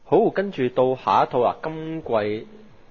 好，跟住到下一套啊，今季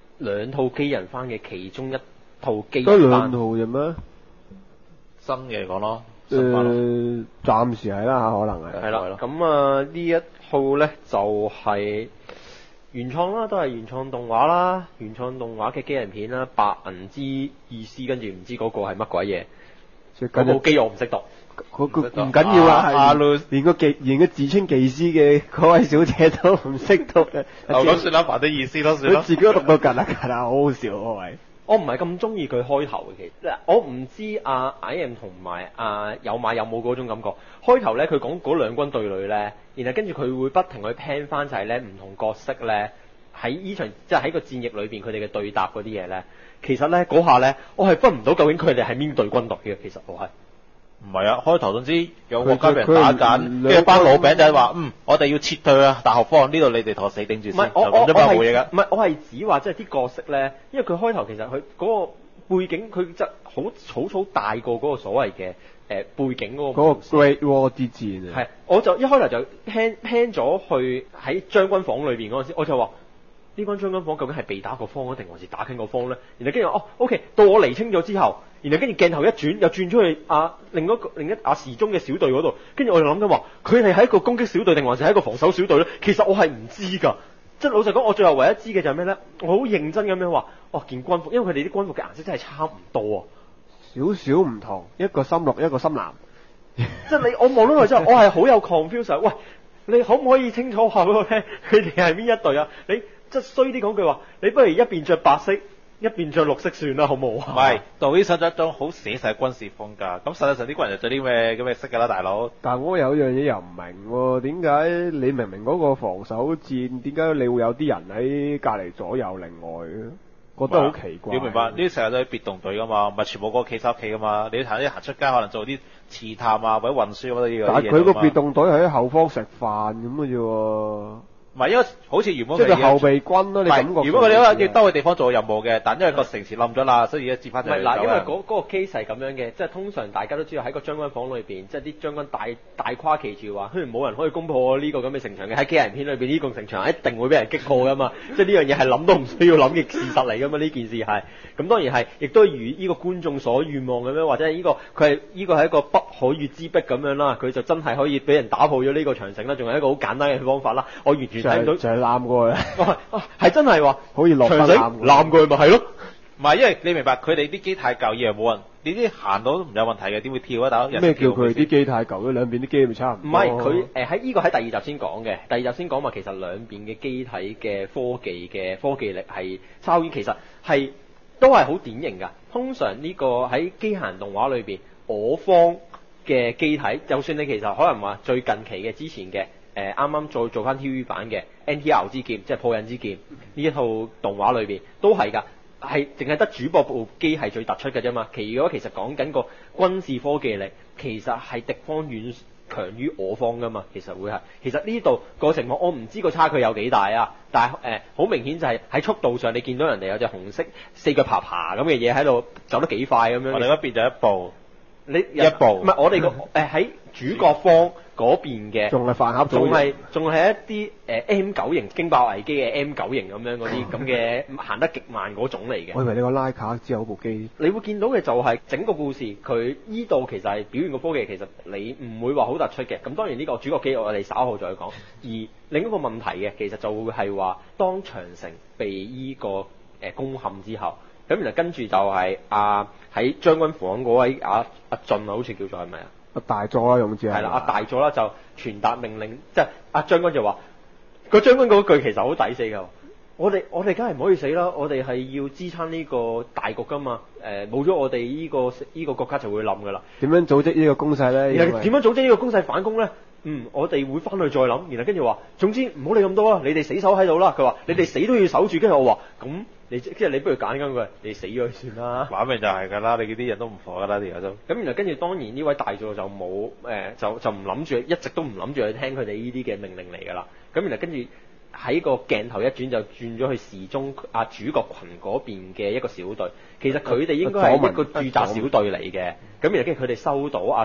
2套機人番嘅其中一套機得兩人番。 套啫咩？ 新嘅嚟講咯，新番咯暫時係啦嚇，可能係。 係啦，咁啊呢一套咧就係原創啦，都係原創動畫啦，原創動畫嘅機人片啦，白銀之意思，跟住唔知嗰個係乜鬼嘢，嗰部機我唔識讀。 佢唔緊要啊， 阿係連個自稱技師嘅嗰位小姐都唔識讀嘅。 咁算啦，凡啲意思咯，算啦。 佢自己都讀到吉啦，好好笑嗰位。 我唔係咁中意佢開頭嘅，其實我唔知阿 I.M 同埋阿有馬有冇嗰種感覺。開頭咧佢講嗰兩軍對壘咧，然後跟住佢會不停去 plan 翻就係咧唔同角色咧喺呢場即係喺個戰役裏邊佢哋嘅對答嗰啲嘢咧，其實咧嗰下咧我係分唔到究竟佢哋係邊隊軍隊嘅，其實我係。 唔係啊，開頭總之有個家俾人打緊，跟住班老餅就係話，我哋要撤退啊，大後方呢度你哋同我死頂住先，就咁啫嘛，冇嘢噶。 唔係，我係指話即係啲角色咧，因為佢開頭其實佢嗰個背景佢就好草草大過嗰個所謂嘅背景嗰個。 嗰個 Great War 之戰啊。 係，我就一開頭就 plan 咗去喺將軍房裏邊嗰陣時，我就話。呢班將軍房究竟係被打個方啊，定還是打緊個方咧？然後跟住OK，到我釐清咗之後，然後跟住鏡頭一轉，又轉出去另一時鐘嘅小隊嗰度，跟住我就諗緊話，佢哋係一個攻擊小隊定還是係一個防守小隊咧？其實我係唔知㗎，即係老實講，我最後唯一知嘅就係咩咧？我好認真咁樣話，件軍服，因為佢哋啲軍服嘅顏色真係差唔多啊， 少少唔同，一個深綠，一個深藍。 即係我望到佢之後，我係好有 confusion。喂，你可唔可以清楚話俾我聽，佢哋係邊一隊啊？你即係衰啲講句話，你不如一邊着白色，一邊着綠色算啦，好唔好啊？ 唔係，導演想咗一種好寫實嘅軍事風格，咁實際上啲軍人就着啲咩咁嘅色㗎啦，大佬。 但係我有樣嘢又唔明喎，點解你明明嗰個防守戰，點解你會有啲人喺隔離左右另外嘅？覺得好奇怪。 要明白，呢啲成日都係別動隊㗎嘛，唔係全部嗰個企喺屋企㗎嘛。你行出街可能做啲刺探啊，或者運輸嗰啲嘢。 但係佢個別動隊係喺後方食飯咁嘅啫喎。 唔係，因為好似原本即係後備軍咯，你感覺。 如果佢哋要兜個地方做任務嘅，但因為個城市冧咗啦，所以而家接翻。 唔係嗱，因為嗰個 case 係咁樣嘅，即係通常大家都知道喺個將軍房裏邊，即係啲將軍大跨旗住話，冇人可以攻破呢個咁嘅城牆嘅。喺機人片裏邊，呢個城牆一定會俾人擊破噶嘛。即係呢樣嘢係諗都唔需要諗嘅事實嚟噶嘛。呢件事係咁，當然係，亦都如呢個觀眾所願望咁樣，或者係呢個係一個不可越之壁咁樣啦。佢就真係可以俾人打破咗呢個長城啦，仲係一個好簡單嘅方法啦。我完全睇唔到就係攬過去。 係真係話可以落翻攬過去咪係咯。 唔係，因為你明白佢哋啲機太舊，以為冇人，你啲行到都唔有問題嘅，點會跳啊？大佬咩叫佢啲機太舊？兩邊啲機咪差唔多。 唔係佢喺呢個喺第二集先講嘅，第二集先講話其實兩邊嘅機體嘅科技力係差遠，其實係都係好典型㗎。通常呢個喺機械人動畫裏邊，我方嘅機體，就算你其實可能話最近期嘅之前嘅。啱啱再做翻 TV 版嘅 NTR 之劍，即係破印之劍呢一套動畫裏邊都係㗎，係淨係得主播部機係最突出嘅啫嘛。其餘嗰其實講緊個軍事科技力，其實係敵方遠強於我方㗎嘛。其實會係，其實呢度個情況我唔知個差距有幾大啊，但係好明顯就係喺速度上，你見到人哋有隻紅色四腳爬咁嘅嘢喺度走得幾快咁樣。 我哋嗰邊就一步， 你一步唔係我哋個喺主角方。嗰邊嘅仲係飯盒組， 仲係一啲M9型驚爆危機嘅 M9型咁樣嗰啲咁嘅行得極慢嗰種嚟嘅。 我以為你個拉卡之後部機， 你會見到嘅就係整個故事，佢依度其實係表現個科技，其實你唔會話好突出嘅。咁當然呢個主角機我哋稍後再講。而另一個問題嘅，其實就會係話，當長城被依個攻陷之後，咁然後跟住就係喺將軍房嗰位阿俊好似叫做係咪啊？ 大佐啦，用字係啦，大佐啦就傳達命令，即係阿將軍就話，個將軍嗰句其實好抵死㗎。我哋梗係唔可以死啦，我哋係要支撐呢個大局㗎嘛。冇咗我哋呢個國家就會冧㗎啦。點樣組織呢個攻勢咧？ 點樣組織呢個攻勢反攻咧？我哋會翻去再諗，然後跟住話，總之唔好理咁多啦，你哋死守喺度啦。佢話你哋死都要守住，跟住我話咁。即係你不如揀緊佢，你死咗算啦。 玩命就係㗎啦，你啲人都唔火㗎啦，而家都。 咁然後跟住當然呢位大佐就冇就唔諗住，一直都唔諗住去聽佢哋呢啲嘅命令嚟㗎啦。咁然後跟住喺個鏡頭一轉就轉咗去時鐘主角群嗰邊嘅一個小隊。其實佢哋應該係一個駐紮小隊嚟嘅。咁然後跟住佢哋收到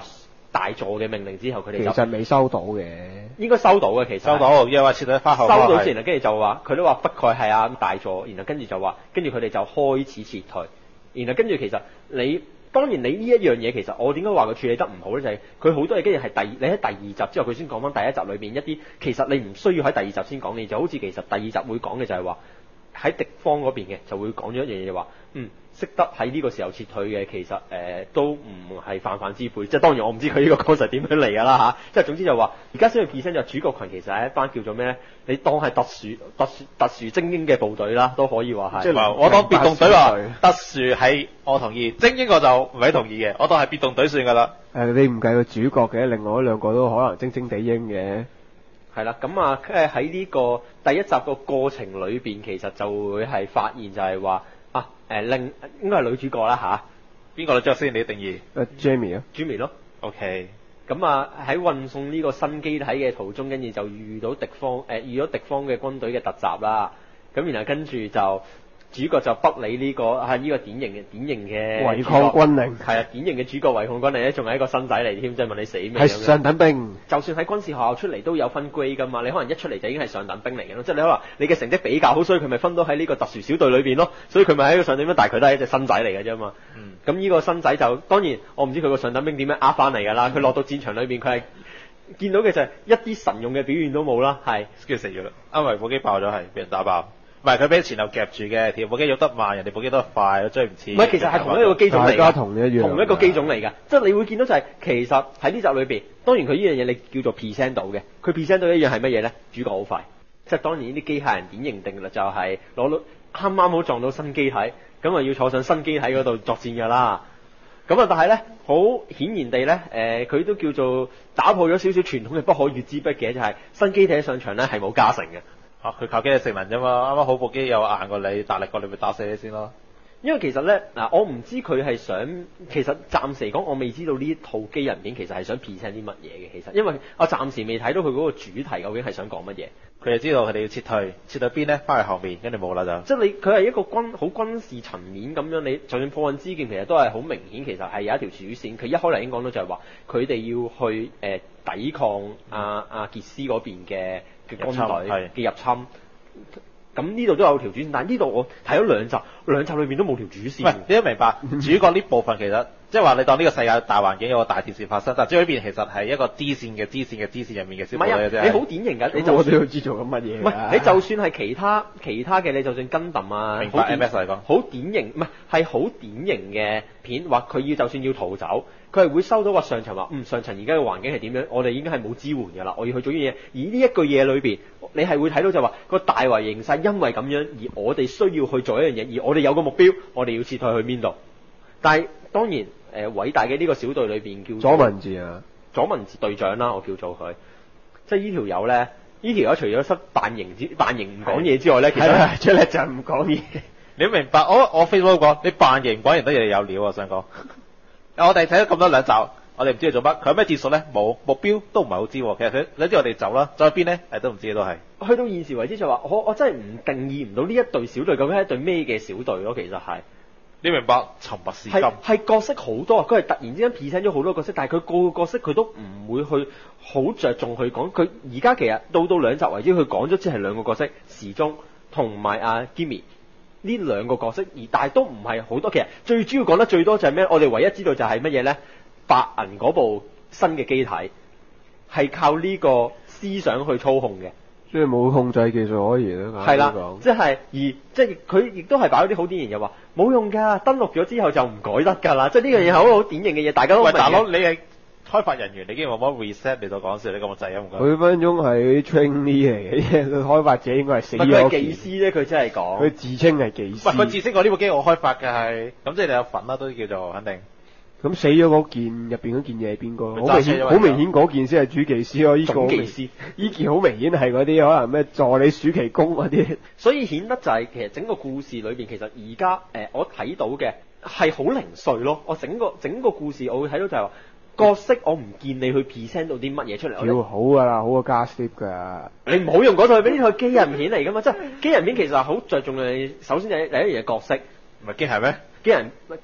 大佐嘅命令之後，佢哋就其實未收到嘅， 應該收到嘅，其實收到，因為話撤退翻後收到先啦，跟住就話佢都話不蓋係啊大佐，然後跟住就話，跟住佢哋就開始撤退，然後跟住其實你。當然，你呢一樣嘢其實我點解話佢處理得唔好咧？就係佢好多嘢跟住係你喺第二集之後，佢先講翻第一集裏邊一啲其實你唔需要喺第二集先講嘅，就好似其實第二集會講嘅就係話喺敵方嗰邊嘅就會講咗一樣嘢就話，識得喺呢個時候撤退嘅其實都唔係泛泛之輩，即係當然我唔知佢呢個 concept 點樣嚟㗎啦嚇，即係總之就話而家先去 present 就主角群其實係一班叫做咩咧？你當係特殊精英嘅部隊啦，都可以話係。 即係我當別動隊話特殊係我同意，精英我就唔係同意嘅，我當係別動隊算㗎啦。 你唔計個主角嘅，另外嗰兩個都可能精精地英嘅。 係啦，咁啊喺呢個第一集個過程裏邊，其實就會係發現就係話應該係女主角啦嚇， 邊個女主角先？你定義 ？Jamie 啊 ，Jamie 咯。 OK。 咁喺運送呢個新機體嘅途中，跟住就遇到敵方嘅軍隊嘅突襲啦。咁然後跟住就主角就不理呢個典型嘅違抗軍令， 係啊，典型嘅主角違抗軍令咧，仲係一個新仔嚟添，即係問你死未？ 係上等兵。就算喺軍事學校出嚟都有分 grade 㗎嘛，你可能一出嚟就已經係上等兵嚟嘅咯，即係你可能你嘅成績比較好，所以佢咪分到喺呢個特殊小隊裏邊咯，所以佢咪喺一個上等兵，但係佢都係一隻新仔嚟嘅啫嘛。咁呢個新仔就當然我唔知佢個上等兵點樣呃翻嚟㗎啦，佢落到戰場裏邊佢係見到嘅就係一啲神用嘅表現都冇啦，係跟住死咗啦，因為部機爆咗係俾人打爆。唔係佢俾前後夾住嘅，條部機喐得慢，人哋部機都快，追唔切。 唔係，其實係同一個機種嚟㗎， 大家同一個機種嚟㗎。即係你會見到就係、其實喺呢集裏邊，當然佢呢樣嘢你叫做 present 到嘅，佢 present 到一樣係乜嘢咧？主角好快，即係當然呢啲機械人典型定律就係攞到啱啱好撞到新機體，咁啊要坐上新機體嗰度作戰㗎啦。咁啊，但係咧好顯然地咧，佢都叫做打破咗少少傳統嘅不可逾之壁嘅，就係、新機體上場咧係冇加成嘅。 佢靠機器性能啫嘛，啱啱好部機有硬過你，大力過你咪打死你先咯。 因為其實咧我唔知佢係想，其實暫時嚟講我未知道呢套機人片其實係想 present 啲乜嘢嘅。其實因為我暫時未睇到佢嗰個主題究竟係想講乜嘢。 佢就知道佢哋要撤退，撤到邊咧？翻去後面，跟住冇啦就。 即係佢係一個好軍事層面咁樣，你就算破案之劍其實都係好明顯，其實係有一條主線。佢一開頭已經講到就係話，佢哋要去抵抗阿傑斯嗰邊嘅軍隊嘅入侵。咁呢度都有條主線，但係呢度我睇咗兩集裏面都冇條主線。 喂，你都明白主角呢部分其實即係話你當呢個世界大環境有個大電視發生，但係最裏邊其實係一個支線嘅支線嘅支線入面嘅小朋友啫。 你好典型㗎，你就我都要知做緊乜嘢。 唔係你就算係其他嘅，你就算Gundam啊， 明白 MS 嚟講， 好典型，唔係好典型嘅片，話佢就算要逃走，佢係會收到話上層話，上層而家嘅環境係點樣，我哋已經係冇支援㗎啦，我要去做啲嘢。而呢一句嘢裏邊，你係會睇到就話個大圍形勢，因為咁樣而我哋需要去做一樣嘢，而我哋有個目標，我哋要撤退去邊度？但係當然偉大嘅呢個小隊裏邊叫左文字啊， 左文字隊長啦，我叫做佢，即係呢條友咧，呢條友除咗扮型唔講嘢之外咧，其實出嚟就唔講嘢。 你都明白？我 Facebook 講你扮型講完得嘢有料啊！想講，我哋睇咗咁多兩集，我哋唔知佢做乜，佢有咩戰術咧？冇目標都唔係好知。其實佢你知我哋走啦，走去邊咧？都唔知都係。 去到現時為止就話，我真係唔定義唔到呢一隊小隊究竟係一隊咩嘅小隊咯。其實係。 你明白沉默是金係角色好多，佢係突然之間 present 咗好多角色，但係佢個個角色佢都唔會去好着重去講。佢而家其實到兩集為止，佢講咗只係兩個角色，時鐘同埋阿 Jimmy 呢兩個角色，但係都唔係好多。其實最主要講得最多就係咩？我哋唯一知道就係乜嘢咧？白銀嗰部新嘅機體係靠呢個思想去操控嘅。 即係冇控制技術可言啦， 係啦，即係佢亦都係擺咗啲好典型，就話冇用㗎，登錄咗之後就唔改得㗎啦，即係呢樣嘢係好典型嘅嘢，大家都明。喂， 大佬，你係開發人員，你竟然話冇 reset 你度講笑，你咁嘅制啊？ 佢分鐘係 trainee 嚟嘅，佢開發者應該係死咗。 佢係技師咧，佢真係講。 佢自稱係技師。 佢自稱我呢部機我開發嘅係，咁即係你有份啦，都叫做肯定。 咁死咗嗰件入邊嗰件嘢係邊個？好明顯嗰件先係主技師咯，呢個總技師。 呢件好明顯係嗰啲可能咩助理暑期工嗰啲。 所以顯得就係其實整個故事裏邊，其實而家我睇到嘅係好零碎咯。我整個故事我會睇到就係話角色，我唔見你去 present 到啲乜嘢出嚟。 要好㗎啦，好過加 slip 㗎。 你唔好用嗰套俾呢套機人片嚟㗎嘛，即係機人片其實好着重嘅。首先就係第一樣嘢角色， 唔係機械咩？ 機人。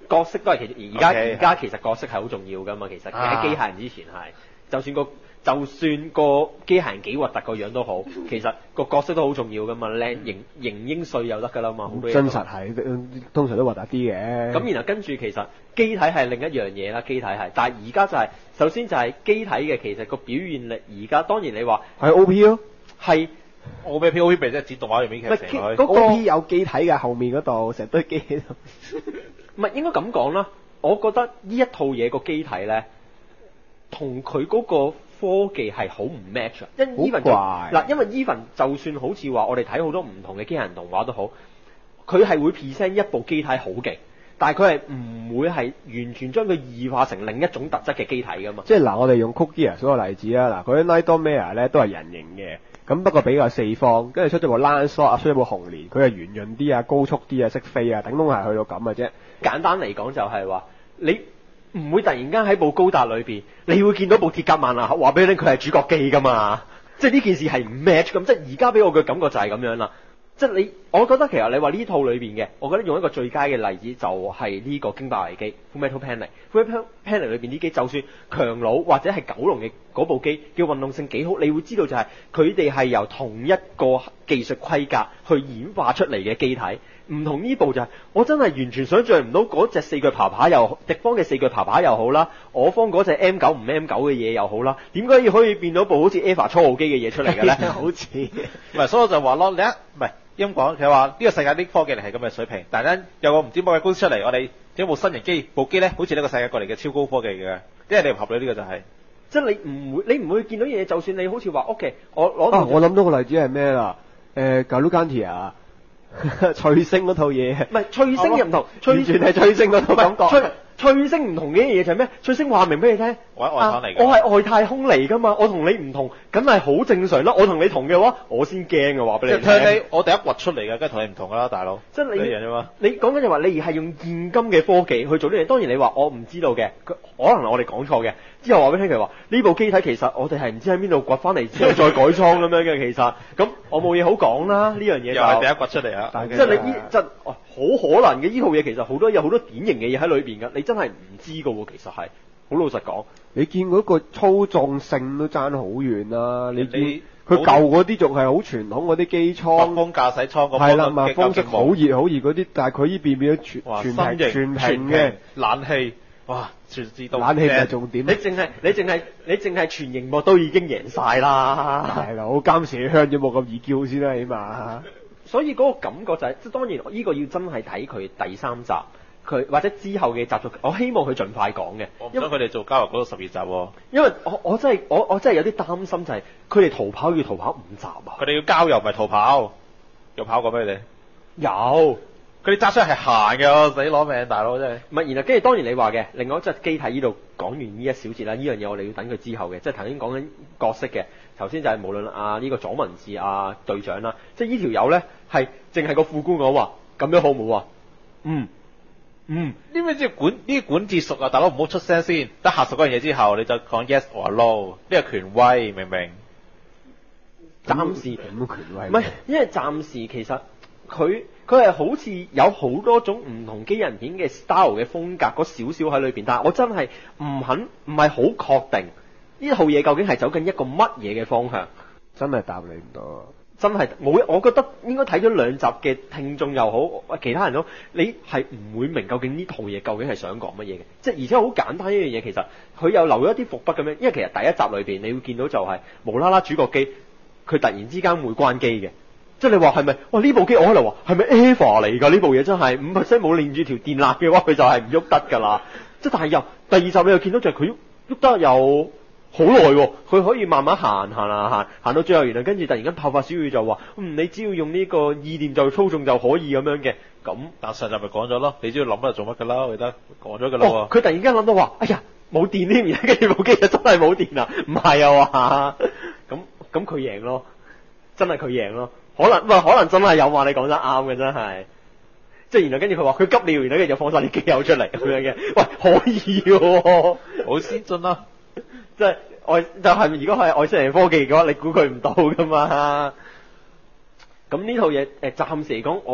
角色都係而家其實角色係好重要噶嘛，其實喺機械人之前係，就算個機械人幾核突個樣都好，其實個角色都好重要噶嘛，靚型英帥又得噶啦嘛，好多嘢。 真實係通常都核突啲嘅。 咁然後跟住其實機體係另一樣嘢啦，機體係，但係而家就係、首先就係機體嘅其實個表現力，而家當然你話係 O.P. 咯， 係。 OP 咪即係指動畫入面劇情佢。 嗰個 O.P. 有機體嘅後面嗰度，成堆機喺度。 唔係應該咁講啦，我覺得呢一套嘢個機體咧，同佢嗰個科技係好唔 match 啊。因為 even 就算好似話我哋睇好多唔同嘅機械人動畫都好，佢係會 present 一部機體好勁，但係佢係唔會係完全將佢異化成另一種特質嘅機體噶嘛。 即係嗱，我哋用 Code Geass 嗰個例子啦，嗱，佢啲 Nightmare 咧都係人形嘅。咁不過比較四方，跟住出咗部 Lancelot 出咗部紅蓮，佢係圓潤啲啊、高速啲啊、識飛啊，頂籠係去到咁嘅啫。 簡單嚟講就係話，你唔會突然間喺部高達裏邊，你會見到部鐵甲萬能俠話俾你聽佢係主角機噶嘛？即係呢件事係唔 match 咁，即係而家俾我嘅感覺就係咁樣啦。即係我覺得其實你話呢套裏邊嘅，我覺得用一個最佳嘅例子就係呢個驚爆危機 Fullmetal Panic。Fullmetal Panic 裏邊啲機，就算強弩或者係九龍嘅嗰部機嘅運動性幾好，你會知道就係佢哋係由同一個技術規格去演化出嚟嘅機體。唔同呢部就係、我真係完全想像唔到嗰隻四腳爬爬又敵方嘅四腳爬爬又好啦，我方嗰隻 M9 唔 M9 嘅嘢又好啦，點解要可以變到部好似 EVA 初號機嘅嘢出嚟嘅咧？好似唔係，所以我就話咯，你唔係咁講，佢話呢個世界啲科技力係咁嘅水平，但係咧有個唔知乜嘅公司出嚟，我哋整部新型機，部機咧好似呢個世界過嚟嘅超高科技嘅，因為你唔合理呢個就係、 即係你唔會見到嘢，就算你好似話 OK，我攞我諗到個例子係咩啦？Galugantia 翠星嗰套嘢， 唔係翠星又唔同， 完全係翠星嗰套感覺。 翠星唔同嘅嘢就係咩？翠星話明俾你聽， 我係外太空嚟嘅， 我係外太空嚟噶嘛，我同你唔同，梗係好正常啦。我同你同嘅話，我先驚嘅話俾你聽。 我第一掘出嚟嘅，梗係同你唔同噶啦，大佬。 即係你一樣啫嘛。 你講緊就話你係用現今嘅科技去做呢樣，當然你話我唔知道嘅，可能我哋講錯嘅。之後話俾你聽佢話呢部機體其實我哋係唔知喺邊度掘翻嚟之後再改裝咁樣嘅，其實咁我冇嘢好講啦。呢樣嘢又係第一掘出嚟啊！ 即係你好可能嘅呢套嘢其實有好多典型嘅嘢喺裏邊㗎，你真係唔知㗎喎。其實係好老實講， 你見嗰個操縱性都爭好遠啦。你佢舊嗰啲仲係好傳統嗰啲機艙， 密封駕駛艙嗰係啦，密封式好熱嗰啲，但係佢呢邊變咗全平嘅冷氣，哇！全自動冷氣唔係重點。 你淨係全熒幕都已經贏晒啦。 係啦，我監視香咗冇咁易叫先啦，起碼。 所以嗰個感覺就係、即係當然呢個要真係睇佢第三集，佢或者之後嘅集數，我希望佢盡快講嘅。 因為佢哋做交流嗰度12集喎。 因為我真係有啲擔心就係佢哋逃跑要逃跑5集啊。 佢哋要郊遊唔係逃跑，有跑過咩你哋？ 有。 佢哋揸出嚟係行嘅，我死攞命大佬真係。 唔係，然後跟住當然你話嘅，另外即係機體呢度講完呢一小節啦，呢樣嘢我哋要等佢之後嘅，即係頭先講緊角色嘅。頭先就係無論呢個左文治隊長啦，即係呢條友咧係淨係個副官講話咁樣好唔好啊？呢咩即係管治術啊？大佬唔好出聲先，得下屬嗰樣嘢之後你就講 yes or no，呢個權威明唔明？ 暫時咁權威唔係，因為暫時其實佢係好似有好多種唔同機人片嘅 style 嘅風格嗰少少喺裏邊，但係我真係唔係好確定呢套嘢究竟係走緊一個乜嘢嘅方向。 真係答你唔到。 真係冇，我覺得應該睇咗2集嘅聽眾又好，其他人都你係唔會明究竟呢套嘢究竟係想講乜嘢嘅，即係而且好簡單一樣嘢，其實佢又留咗一啲伏筆咁樣，因為其實第一集裏邊你會見到就係無啦啦主角機佢突然之間會關機嘅，即係你話係咪？哇呢部機我可能話係咪 EVA 嚟㗎？呢部嘢真係5%冇連住條電纜嘅話，佢就係唔喐得㗎啦。即係但係又第二集你又見到就係佢喐得有好耐喎，佢可以慢慢行到最後，原來跟住突然間爆發小宇宙話，你只要用呢個意念就操縱就可以咁樣嘅。咁但上集咪講咗咯，你只要諗乜就做乜㗎啦，我記得講咗㗎啦。 佢突然間諗到話，哎呀冇電添，而家跟住部機就真係冇電啦，唔係啊話，咁佢贏咯，真係佢贏咯。可能真係有話你講得啱嘅真係，即係然後跟住佢話佢急尿，然後跟住就放晒啲機油出嚟咁樣嘅，喂可以喎， 好先進啊！ 即係如果係外星人科技嘅話，你估佢唔到噶嘛？咁呢套嘢暫時嚟講，我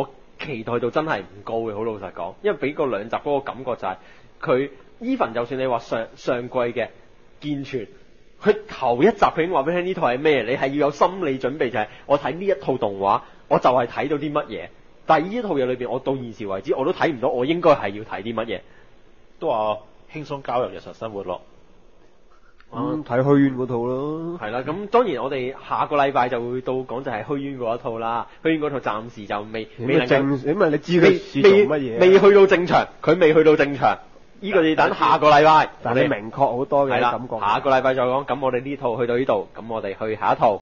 期待度真係唔高嘅，好老實講，因為俾個兩集嗰個感覺就係佢 even 就算你話上季嘅健全，佢頭一集佢已經話俾你聽呢套係咩，你係要有心理準備，就係我睇呢一套動畫，我就係睇到啲乜嘢。但係呢一套嘢裏邊，我到現時為止我都睇唔到，我應該係要睇啲乜嘢。 都話輕鬆交入日常生活咯。 睇虛淵嗰套咯。 係啦，咁當然我哋下個禮拜就會到講就係虛淵嗰一套啦。虛淵嗰套暫時就未能夠， 因為你知佢試做乜嘢， 未去到正場，佢未去到正場。呢個要等下個禮拜， 但係你明確好多嘅係啦感覺。 下個禮拜再講。咁我哋呢套去到呢度，咁我哋去下一套。